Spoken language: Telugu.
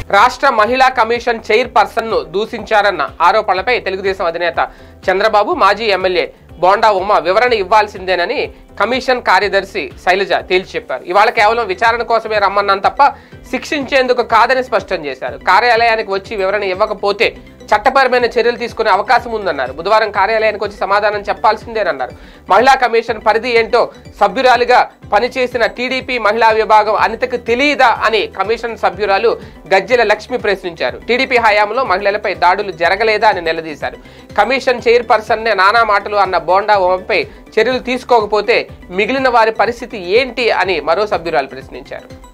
రాష్ట్ర మహిళా కమిషన్ చైర్పర్సన్ ను దూషించారన్న ఆరోపణలపై తెలుగుదేశం అధినేత చంద్రబాబు మాజీ ఎమ్మెల్యే బోండా ఉమ వివరణ ఇవ్వాల్సిందేనని కమిషన్ కార్యదర్శి శైలజ తేల్చి చెప్పారు. ఇవాళ కేవలం విచారణ కోసమే రమ్మన్నాను తప్ప శిక్షించేందుకు కాదని స్పష్టం చేశారు. కార్యాలయానికి వచ్చి వివరణ ఇవ్వకపోతే చట్టపరమైన చర్యలు తీసుకునే అవకాశం ఉందన్నారు. బుధవారం కార్యాలయానికి వచ్చి సమాధానం చెప్పాల్సిందేనన్నారు. మహిళా కమిషన్ పరిధి ఏంటో సభ్యురాలిగా పనిచేసిన టీడీపీ మహిళా విభాగం అనితకు తెలియదా అని కమిషన్ సభ్యురాలు గజ్జెల లక్ష్మి ప్రశ్నించారు. టీడీపీ హయాంలో మహిళలపై దాడులు జరగలేదా అని నిలదీశారు. కమిషన్ చైర్పర్సన్నే నానా మాటలు అన్న బోండా ఉమపై చర్యలు తీసుకోకపోతే మిగిలిన వారి పరిస్థితి ఏంటి అని మరో సభ్యురాలు ప్రశ్నించారు.